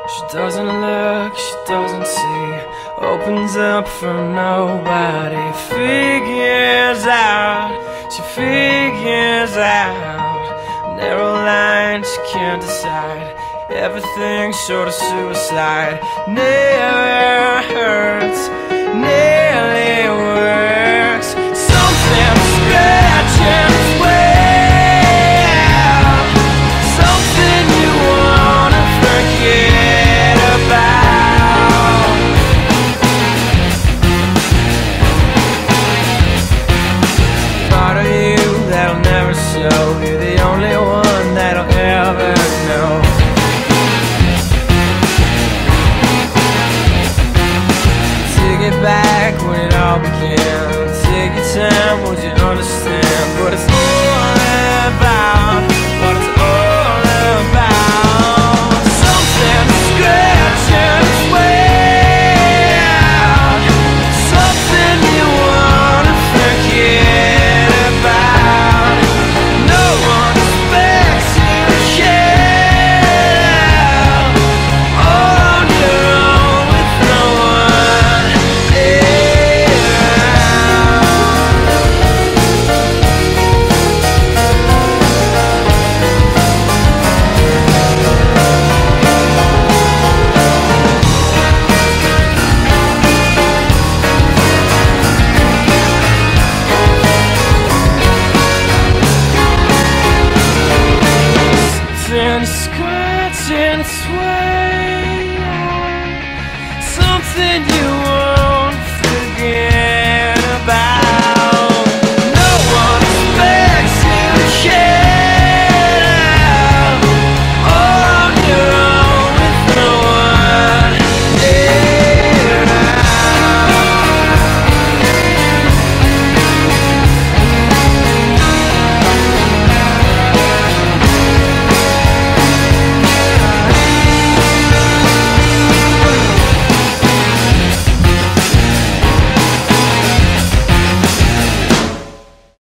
She doesn't look, she doesn't see, opens up for nobody. Figures out, she figures out. Narrow line, she can't decide. Everything short of suicide. Never hurts